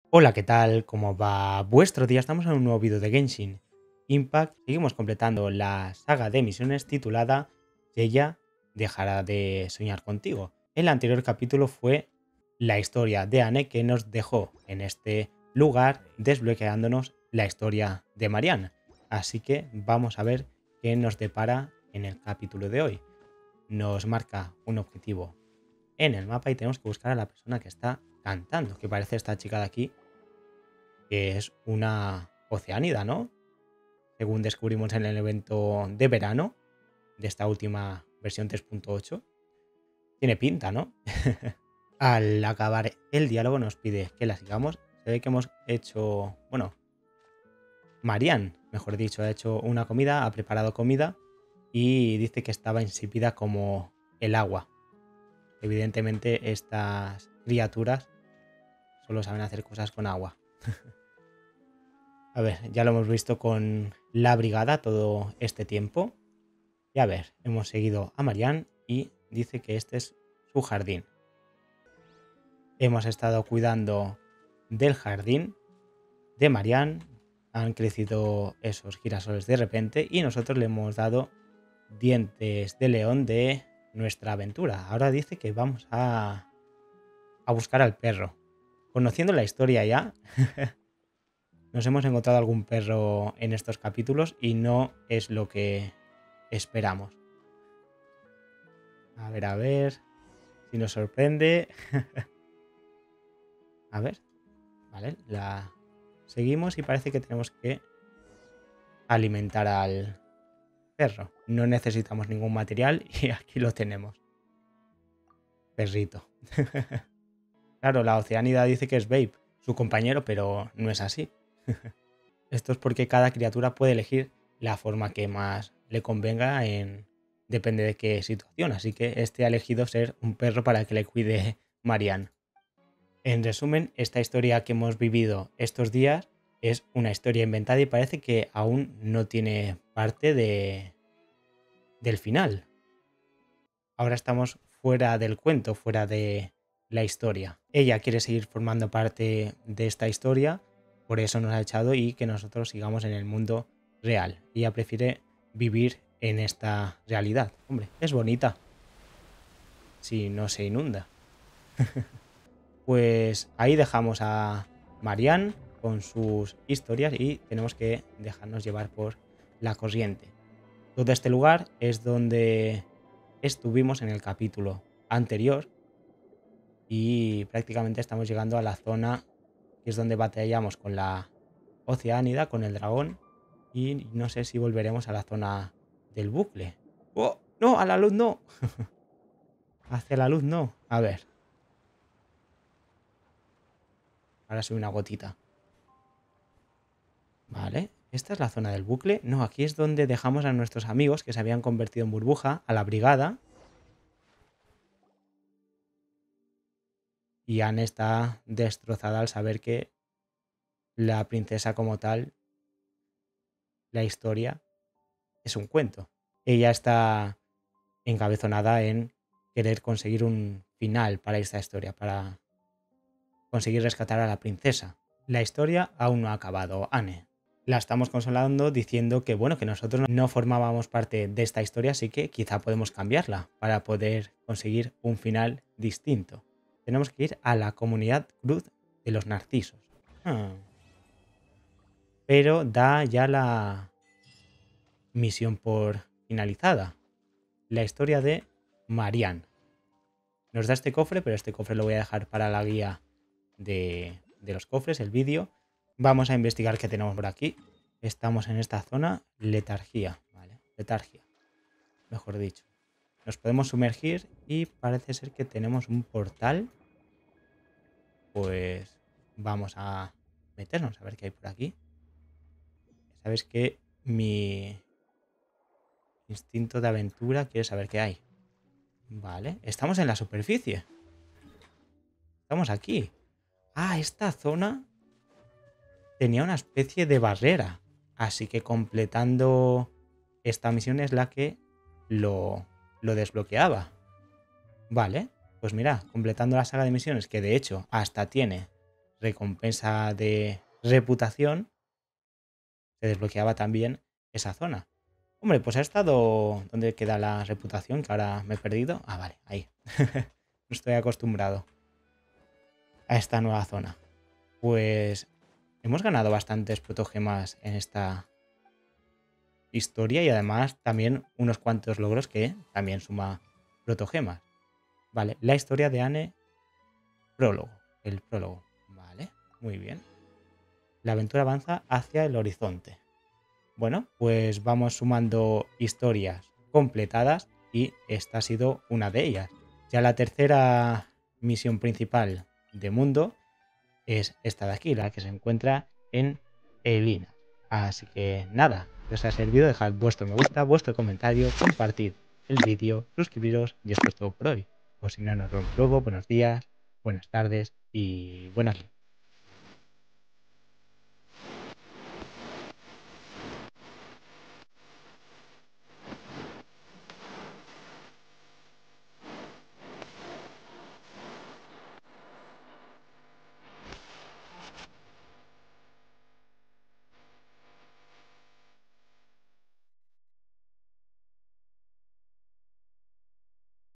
Hola, ¿qué tal? ¿Cómo va vuestro día? Estamos en un nuevo vídeo de Genshin Impact. Seguimos completando la saga de misiones titulada Ella dejará de soñar contigo. El anterior capítulo fue la historia de Anne que nos dejó en este lugar desbloqueándonos la historia de Marianne. Así que vamos a ver qué nos depara en el capítulo de hoy. Nos marca un objetivo en el mapa y tenemos que buscar a la persona que está cantando, que parece esta chica de aquí, que es una oceánida, ¿no? Según descubrimos en el evento de verano de esta última versión 3.8. Tiene pinta, ¿no? Al acabar el diálogo nos pide que la sigamos. Se ve que hemos hecho, bueno, Marianne, mejor dicho, ha hecho una comida, ha preparado comida y dice que estaba insípida como el agua. Evidentemente estas criaturas solo saben hacer cosas con agua. A ver, ya lo hemos visto con la brigada todo este tiempo. Y a ver, hemos seguido a Marianne y dice que este es su jardín. Hemos estado cuidando del jardín de Marianne. Han crecido esos girasoles de repente y nosotros le hemos dado dientes de león de nuestra aventura. Ahora dice que vamos a buscar al perro. Conociendo la historia ya, nos hemos encontrado algún perro en estos capítulos y no es lo que esperamos. A ver si nos sorprende. A ver, vale, la seguimos y parece que tenemos que alimentar al perro. No necesitamos ningún material y aquí lo tenemos. Perrito. Claro, la Oceánida dice que es Babe, su compañero, pero no es así. Esto es porque cada criatura puede elegir la forma que más le convenga depende de qué situación. Así que este ha elegido ser un perro para que le cuide Marianne. En resumen, esta historia que hemos vivido estos días es una historia inventada y parece que aún no tiene parte del final. Ahora estamos fuera del cuento, fuera de la historia. Ella quiere seguir formando parte de esta historia, por eso nos ha echado y que nosotros sigamos en el mundo real. Ella prefiere vivir en esta realidad. Hombre, es bonita si no se inunda. Pues ahí dejamos a Marianne con sus historias y tenemos que dejarnos llevar por la corriente. Todo este lugar es donde estuvimos en el capítulo anterior y prácticamente estamos llegando a la zona que es donde batallamos con la Oceánida, con el dragón, y no sé si volveremos a la zona del bucle. ¡Oh! ¡No! ¡A la luz no! Hacia la luz no. A ver. Ahora soy una gotita. Vale, esta es la zona del bucle. No, aquí es donde dejamos a nuestros amigos que se habían convertido en burbuja, a la brigada. Y Anne está destrozada al saber que la princesa como tal, la historia, es un cuento. Ella está encabezonada en querer conseguir un final para esta historia, para conseguir rescatar a la princesa. La historia aún no ha acabado, Anne. La estamos consolando diciendo que bueno, que nosotros no formábamos parte de esta historia, así que quizá podemos cambiarla para poder conseguir un final distinto. Tenemos que ir a la comunidad Cruz de los Narcisos. Pero da ya la misión por finalizada. La historia de Marianne. Nos da este cofre, pero este cofre lo voy a dejar para la guía de los cofres, el vídeo. Vamos a investigar qué tenemos por aquí. Estamos en esta zona, letargía, ¿vale? Letargia, mejor dicho. Nos podemos sumergir y parece ser que tenemos un portal. Pues vamos a meternos a ver qué hay por aquí. Sabes que mi instinto de aventura quiere saber qué hay. Vale, estamos en la superficie. Estamos aquí. Ah, esta zona tenía una especie de barrera. Así que completando esta misión es la que lo desbloqueaba. Vale, pues mira, completando la saga de misiones, que de hecho hasta tiene recompensa de reputación, se desbloqueaba también esa zona. Hombre, pues ha estado... ¿Dónde queda la reputación? Que ahora me he perdido. Ah, vale, ahí. No estoy acostumbrado a esta nueva zona. Pues hemos ganado bastantes protogemas en esta historia y además también unos cuantos logros que también suma protogemas. Vale, la historia de Anne, prólogo. El prólogo. Vale, muy bien. La aventura avanza hacia el horizonte. Bueno, pues vamos sumando historias completadas y esta ha sido una de ellas. Ya la tercera misión principal de mundo es esta de aquí, la que se encuentra en Elina. Así que nada, si os ha servido, dejad vuestro me gusta, vuestro comentario, compartid el vídeo, suscribiros y esto es todo por hoy. O si no, nos vemos luego. Buenos días, buenas tardes y buenas noches.